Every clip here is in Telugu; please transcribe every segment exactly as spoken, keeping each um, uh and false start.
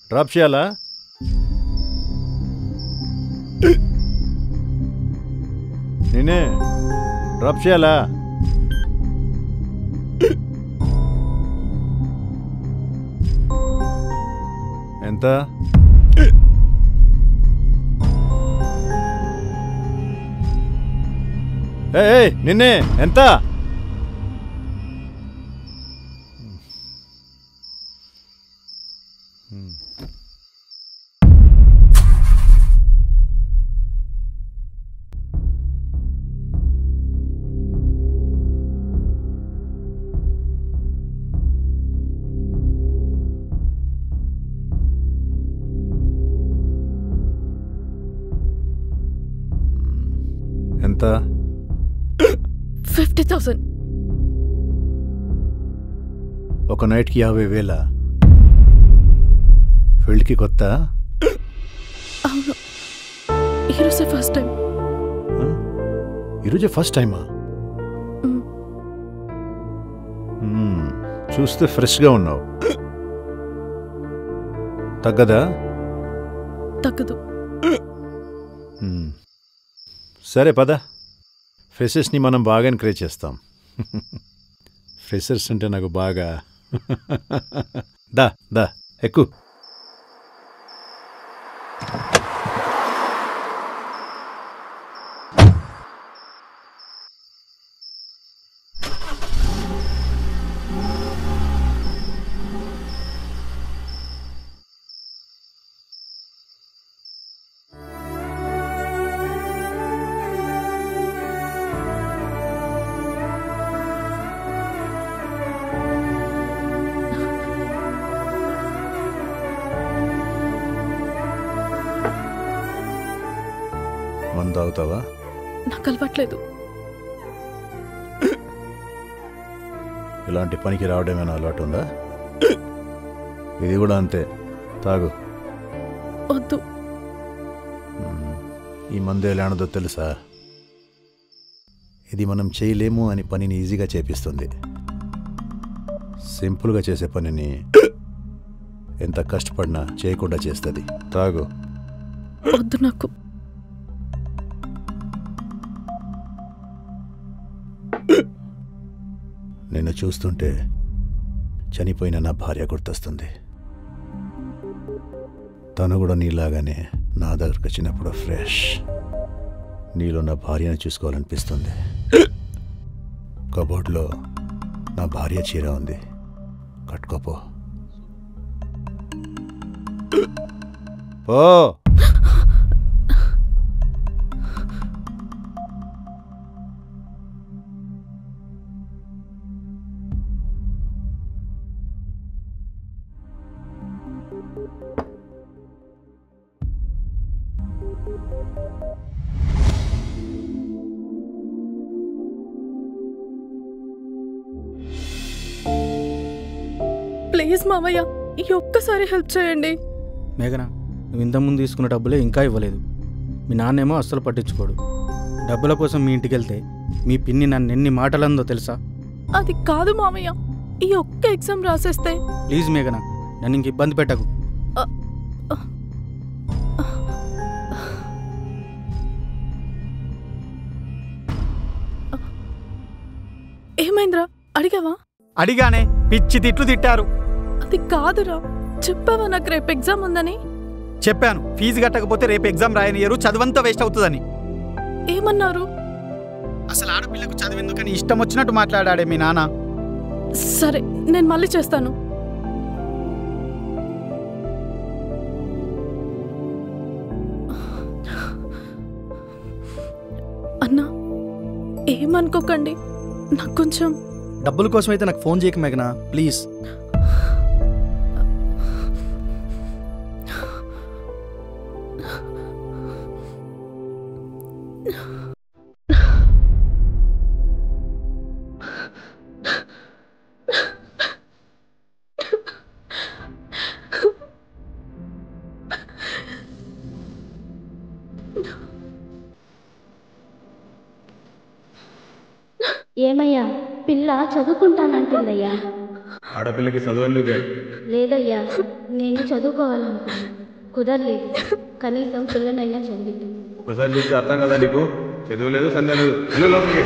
డ్రాప్ చేయాలా? నేనే డ్రాప్ చేయాలా? ఎంత? ఏ నిన్నే ఎంత? ఎంత? Fifty thousand. ఒక నైట్కి యాభై వేల. ఫీల్డ్కి కొత్త? అవును, ఈరోజే ఫస్ట్ టైం. ఈరోజే ఫస్ట్ టైమా? చూస్తే ఫ్రెష్గా ఉన్నావు. తగ్గదా? తగ్గదు. సరే పద, ఫ్రెషర్స్ని మనం బాగా ఎంకరేజ్ చేస్తాం. ఫ్రెషర్స్ అంటే నాకు బాగా. దా దా ఎక్కు. మందు తాగుతావా? నాకు అలవాట్లేదు. ఇలాంటి పనికి రావడమేనా అలవాటు ఉందా? ఇది కూడా అంతే, తాగు. వద్దు. ఈ మందు ఎలాంటిదో తెలుసా? ఇది మనం చేయలేము అని పనిని ఈజీగా చేపిస్తుంది. సింపుల్గా చేసే పనిని ఎంత కష్టపడినా చేయకుండా చేస్తుంది. తాగు. వద్దు నాకు. నిన్ను చూస్తుంటే చనిపోయిన నా భార్య గుర్తొస్తుంది. తను కూడా నీలాగానే నా దగ్గరకు వచ్చినప్పుడు ఫ్రెష్. నీలో నా భార్యను చూసుకోవాలనిపిస్తుంది. కబోర్డ్లో నా భార్య చీర ఉంది, కట్టుకోపో. పో. ప్లీజ్ మావయ్య, ఈ ఒక్కసారి హెల్ప్ చేయండి. మేఘనా, నువ్వు ఇంతకుముందు తీసుకున్న డబ్బులే ఇంకా ఇవ్వలేదు. మీ నాన్నేమో అస్సలు పట్టించుకోడు. డబ్బుల కోసం మీ ఇంటికి వెళ్తే మీ పిన్ని నన్ను ఎన్ని మాటలందో తెలుసా? అది కాదు మావయ్య, ఈ ఒక్క ఎగ్జామ్ రాసేస్తే. ప్లీజ్ మేఘనా, నన్ను ఇంక ఇబ్బంది పెట్టకు. ఏమైందిరా, అడిగావా? అడిగానే, పిచ్చి తిట్లు తిట్టారు. అది కాదురా, చెప్పావా నాకు రేపు ఎగ్జామ్ ఉందని? చెప్పాను, ఫీజు కట్టకపోతే రేపు ఎగ్జామ్ రాయనియరు, చదువంతా వేస్ట్ అవుతుందని. ఏమన్నారు? అసలు ఆడపిల్లకు చదివేందుకని ఇష్టం వచ్చినట్టు మాట్లాడాడే మీ నాన్న. సరే, నేను మళ్ళీ చేస్తాను. అన్నా, ఏమనుకోకండి, నాకు కొంచెం డబ్బుల కోసం అయితే నాకు ఫోన్ చేయక మేఘనా, ప్లీజ్. ఏమయ్యా, పిల్ల చదువుకుంటానంటుందయ్యా. ఆడపిల్లకి చదువు లేదయ్యా, నేను చదువుకోవాలనుకున్నాను, కుదరలేదు. కనీసం పిల్లనైనా చదివింది. ఒకసారి చూస్తే అర్థం కదా నీకు? చదువు లేదు, సంధ్య లేదు. వెళ్ళు లోపలికి.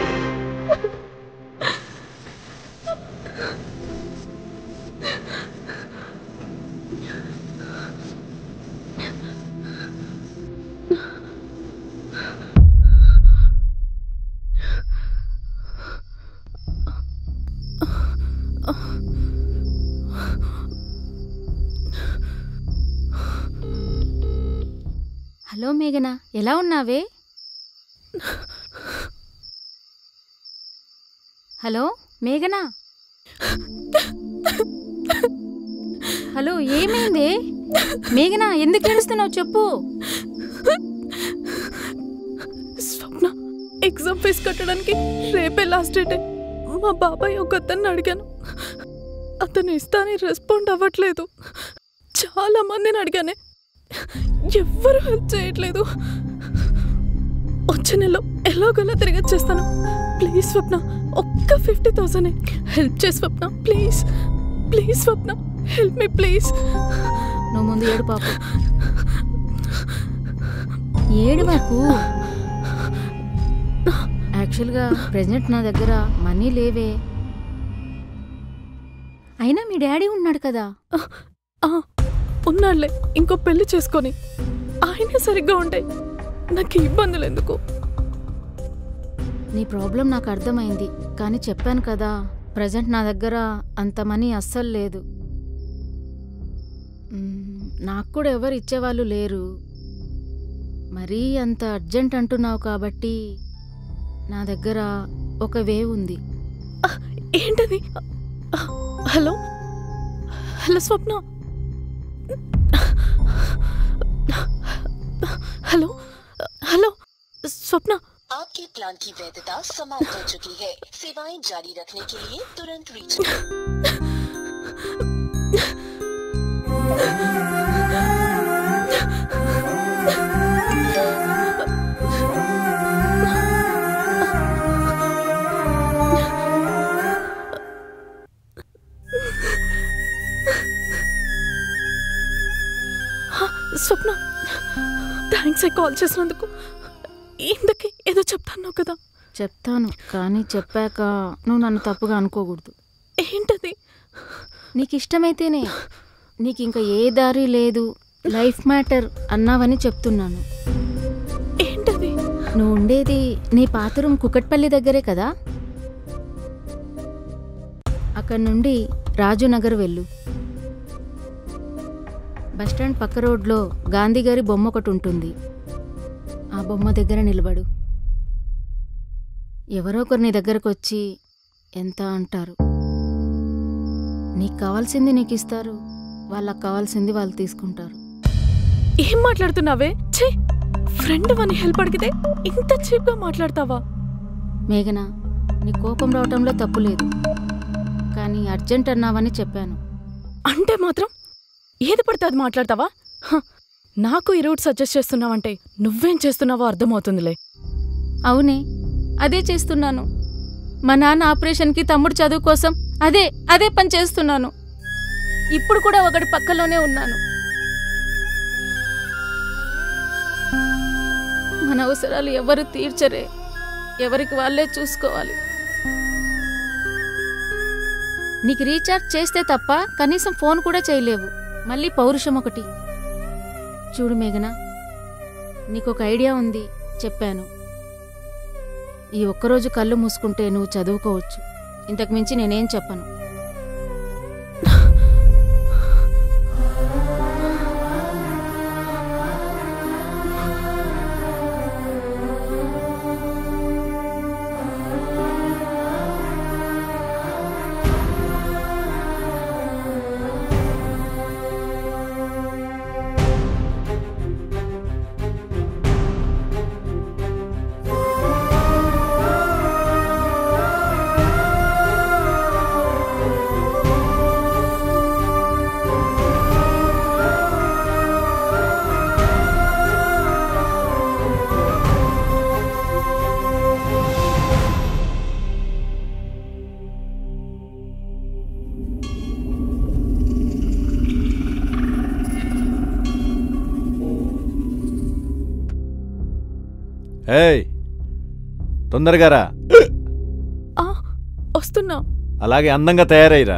హలో మేఘనా, ఎలా ఉన్నావే? హలో మేఘనా, హలో ఏమైంది మేఘనా? ఎందుకు ఏడుస్తున్నావు చెప్పు. స్వప్న, ఎగ్జామ్ ఫీజు కట్టడానికి రేపే లాస్ట్ డేటే. మా బాబాయ్ ఒక అతన్ని అడిగాను, అతను ఇస్తానని రెస్పాండ్ అవ్వట్లేదు. చాలా మందిని అడిగానే, ఎవ్వరూ హెల్ప్ చేయట్లేదు. వచ్చే నెలలో ఎలాగోలా తిరిగి వచ్చేస్తాను. ప్లీజ్ స్వప్న, ఒక్క ఫిఫ్టీ థౌసండ్ హెల్ప్ చేసి Swapna, please please Swapna, help me please. నువ్వు ముందు ఏడు పాప, ఏడు మాకు. యాక్చువల్గా ప్రెజెంట్ నా దగ్గర మనీ లేవే. అయినా మీ డాడీ ఉన్నాడు కదా. ఉన్నాడులే, ఇంకో పెళ్లి చేసుకొని ఆయనే సరిగ్గా ఉంటాయి. నాకు ఇబ్బందులు ఎందుకు? నీ ప్రాబ్లం నాకు అర్థమైంది, కానీ చెప్పాను కదా, ప్రజెంట్ నా దగ్గర అంత మనీ అస్సలు లేదు. నాకు కూడా ఎవరు ఇచ్చేవాళ్ళు లేరు. మరీ అంత అర్జెంట్ అంటున్నావు కాబట్టి నా దగ్గర ఒక వే ఉంది. ఏంటది? Hello hello Swapna, hello hello Swapna, आपके प्लान की वैधता समाप्त हो चुकी है। सेवाएं जारी रखने के लिए तुरंत रीच స్వప్న, థ్యాంక్స్ కాల్ చేసినందుకు. ఇందుకే ఏదో చెప్తాను కదా. చెప్తాను, కానీ చెప్పాక నువ్వు నన్ను తప్పుగా అనుకోకూడదు. ఏంటది? నీకు ఇష్టమైతేనే, నీకు ఇంకా ఏ దారి లేదు, లైఫ్ మ్యాటర్ అన్నావని చెప్తున్నాను. ఏంటది? నువ్వు ఉండేది నీ పాత రూమ్ కుకట్పల్లి దగ్గరే కదా. అక్కడి నుండి రాజునగర్ వెళ్ళు. బస్టాండ్ పక్క రోడ్లో గాంధీగారి బొమ్మ ఒకటి ఉంటుంది. ఆ బొమ్మ దగ్గర నిలబడు. ఎవరో ఒకరు నీ దగ్గరకు వచ్చి ఎంత అంటారు. నీకు కావాల్సింది నీకు ఇస్తారు, వాళ్ళకి కావాల్సింది వాళ్ళు తీసుకుంటారు. ఏం మాట్లాడుతున్నావే? ఛీ, ఫ్రెండ్ అని హెల్ప్ అడిగితే ఇంత చీప్గా మాట్లాడతావా? మేఘనా, నీ కోపం రావటంలో తప్పు లేదు, కానీ అర్జెంట్ అన్నావని చెప్పాను. అంటే మాత్రం ఏది పడితే అది మాట్లాడతావా? నాకు ఈ రూట్ సజెస్ట్ చేస్తున్నావంటే నువ్వేం చేస్తున్నావో అర్థమవుతుందిలే. అవునే, అదే చేస్తున్నాను. మా నాన్న ఆపరేషన్కి తమ్ముడు చదువు కోసం అదే అదే పని చేస్తున్నాను. ఇప్పుడు కూడా ఒకటి పక్కలోనే ఉన్నాను. మన అవసరాలు ఎవరు తీర్చరే, ఎవరికి వాళ్ళే చూసుకోవాలి. నీకు రీఛార్జ్ చేస్తే తప్ప కనీసం ఫోన్ కూడా చేయలేవు, మళ్ళీ పౌరుషం ఒకటి. చూడు మేఘనా, నీకొక ఐడియా ఉంది, చెప్పాను. ఈ ఒక్కరోజు కళ్ళు మూసుకుంటే నువ్వు చదువుకోవచ్చు. ఇంతకు మించి నేనేం చెప్పను. ఏయ్ తొందరగా రా. ఆ, వస్తున్నా. అలాగే అందంగా తయారైరా.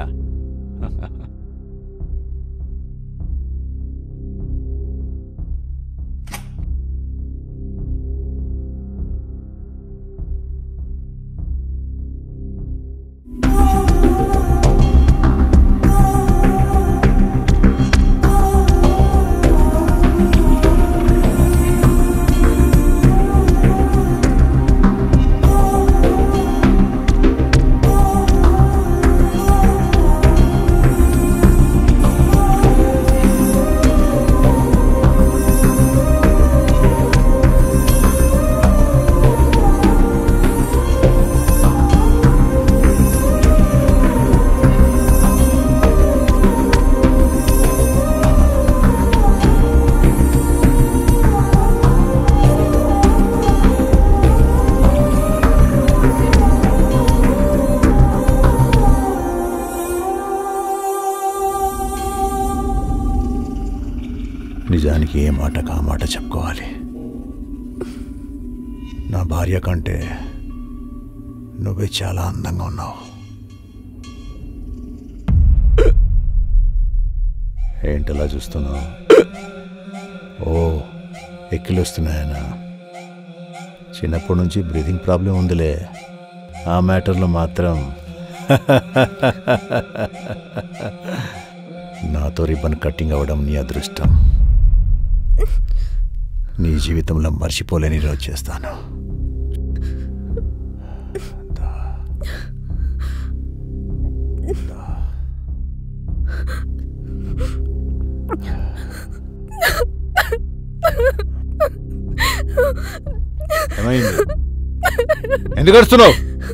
నిజానికి ఏ మాట కా మాట చెప్పుకోవాలి. నా భార్య కంటే నువ్వే చాలా అందంగా ఉన్నావు. ఏంటలా చూస్తున్నావు? ఓ ఎక్కిలు వస్తున్నాయనా? చిన్నప్పటి నుంచి బ్రీతింగ్ ప్రాబ్లం ఉందిలే. ఆ మ్యాటర్లో మాత్రం నాతో రిబ్బన్ కట్టింగ్ అవ్వడం నీ అదృష్టం. నీ జీవితంలో మర్చిపోలేని రోజు చేస్తాను. ఏమైంది? ఎందుకు వస్తున్నావు?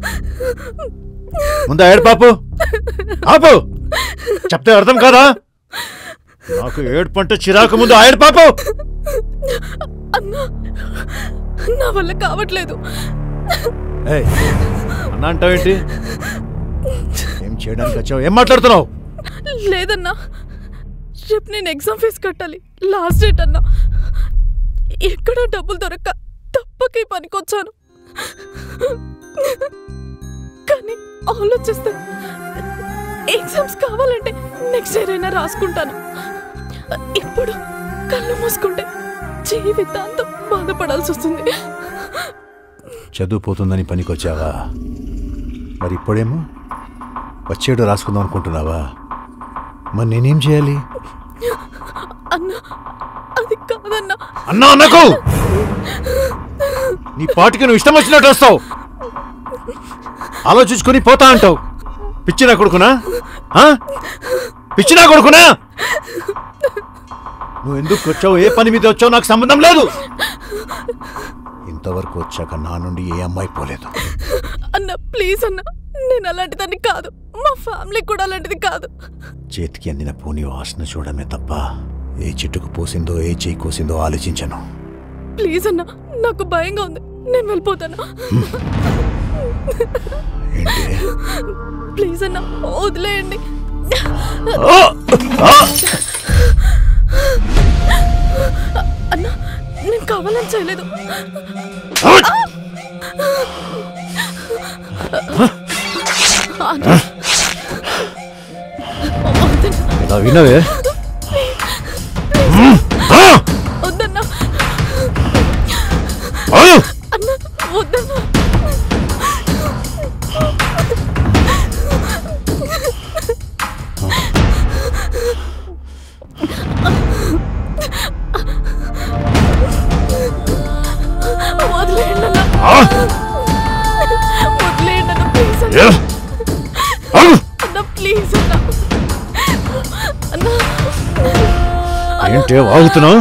ముందు ఏడు పాపు ఆపు. చెప్తే అర్థం కాదా? నాకు ఏడుపు అంటే చిరాకు. ముందు ఏడు పాపు. అన్నా, నా వల్ల కావట్లేదు. అన్నా అంటావేంటి? ఏం చేయడానికి వచ్చావు? ఏం మాట్లాడుతున్నావు? లేదన్నా, రేపు నేను ఎగ్జామ్ ఫీజు కట్టాలి. లాస్ట్ డేట్ అన్నా. ఎక్కడ డబ్బులు దొరక్క తప్పకి పనికొచ్చాను. కానీ ఆలోచిస్తే ఎగ్జామ్స్ కావాలంటే నెక్స్ట్ ఇయర్ అయినా రాసుకుంటాను. ఇప్పుడు కళ్ళు మూసుకుంటే జీవితాంతం బాధపడాల్సి వస్తుంది. చదువుపోతుందని పనికొచ్చావా? మరి ఇప్పుడేమో వచ్చేడు రాసుకుందాం అనుకుంటున్నావా? మరి నేనేం చేయాలి? అన్నా, అది కాదన్నా. అన్నా అన్నకు నీ పాటికి నువ్వు ఇష్టం వచ్చినట్టు వస్తావు. ఆలోచించుకొని పోతా అంటావు. పిచ్చినా కొడుకునా? పిచ్చినా కొడుకునా? నువ్వు ఎందుకు వచ్చావు, ఏ పని మీద వచ్చావు నాకు సంబంధం లేదు. ఇంతవరకు వచ్చాక నా నుండి ఏ అమ్మాయి పోలేదు. అన్నా ప్లీజ్ అన్నా, నేను అలాంటిదాన్ని కాదు. మా ఫ్యామిలీ కూడా అలాంటిది కాదు. చేతికి అందిన పూని వాసన చూడమే తప్ప ఏ చెట్టుకు పోసిందో ఏ చేయి కోసిందో ఆలోచించను. ప్లీజ్ అన్నా, నాకు భయంగా ఉంది. నేను వెళ్ళిపోతాను. ఏంటి? ప్లీజ్ అన్నా, వదిలేయండి. అన్నా, నేను కావాలని చేయలేదు. వినవే? వద్దన్నా, అన్నా వద్దన్నా. వదిలేయండి అన్నా, వదిలేయండి అన్నా ప్లీజ్ అన్నా. అన్నా ప్లీజ్ అన్నా. అన్నా ఏంటే వాగుతున్నావు?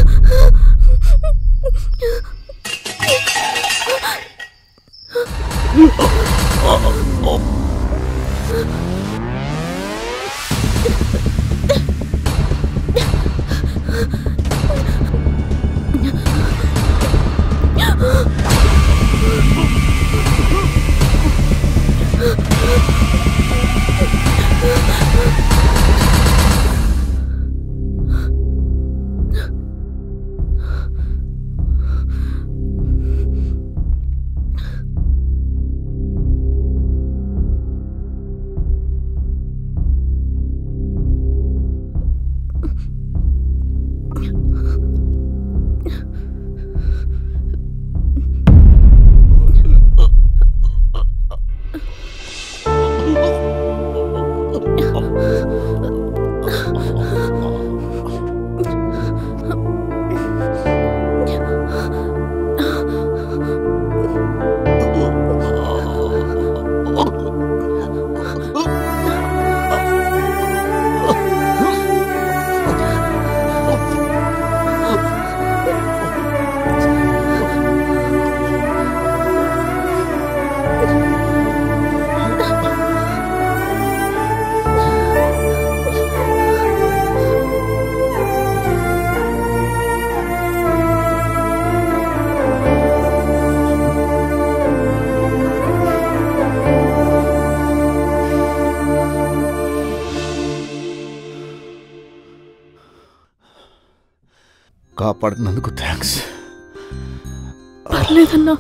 కాపాడినందుకు థ్యాంక్స్. పర్లేదన్నా,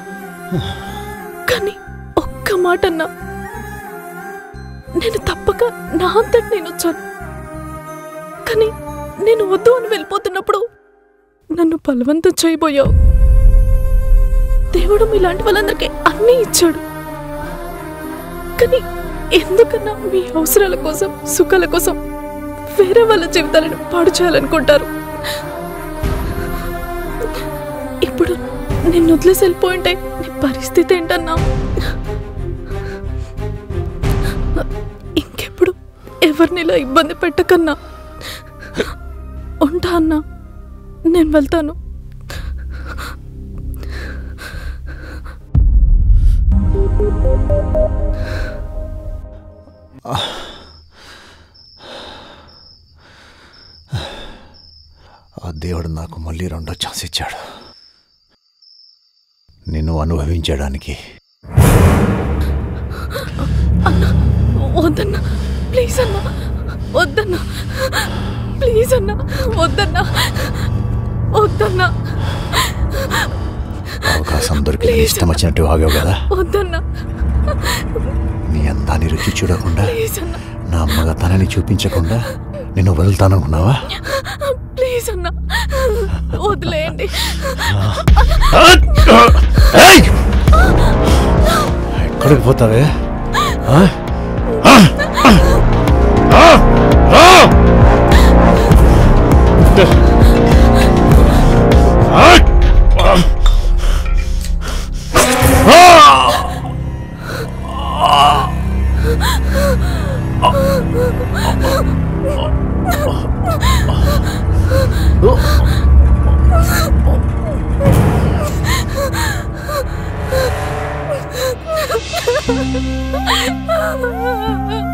కానీ ఒక్క మాట అన్నా, నేను తప్పక నా అంతటి నేను వచ్చాను. కానీ నేను వద్దు అని వెళ్ళిపోతున్నప్పుడు నన్ను బలవంతం చేయబోయావు. దేవుడు మీలాంటి వాళ్ళందరికీ అన్నీ ఇచ్చాడు. కానీ ఎందుకన్నా మీ అవసరాల కోసం, సుఖాల కోసం వేరే వాళ్ళ జీవితాలను పాడు చేయాలనుకుంటారు? ఇప్పుడు నిన్ను వదిలేసి వెళ్ళిపోయింటే నీ పరిస్థితి ఏంటన్నా? ఇంకెప్పుడు ఎవరినిలా ఇబ్బంది పెట్టకన్నా. ఉంటా అన్నా, నేను వెళ్తాను. ఆ దేవుడు నాకు మళ్ళీ రెండో ఛాన్స్ ఇచ్చాడు నిన్ను అనుభవించడానికి. అన్నా వద్దన్నా, ప్లీజ్ అన్నా, వద్దన్నా, ప్లీజ్ అన్నా, వద్దన్నా, వద్దన్నా. అవకాశం దొరికి ఇష్టం వచ్చినట్టు ఆగావు కదా. వద్దన్నా, నీ అందాన్ని రుచి చూడకుండా, ప్లీజ్ అన్నా, నా మగతనాన్ని చూపించకుండా నిన్ను వదులుతాననుకున్నావా? ప్లీజ్ అన్నా, వదిలేయండి. ఎక్కడికి పోతావే? Ah!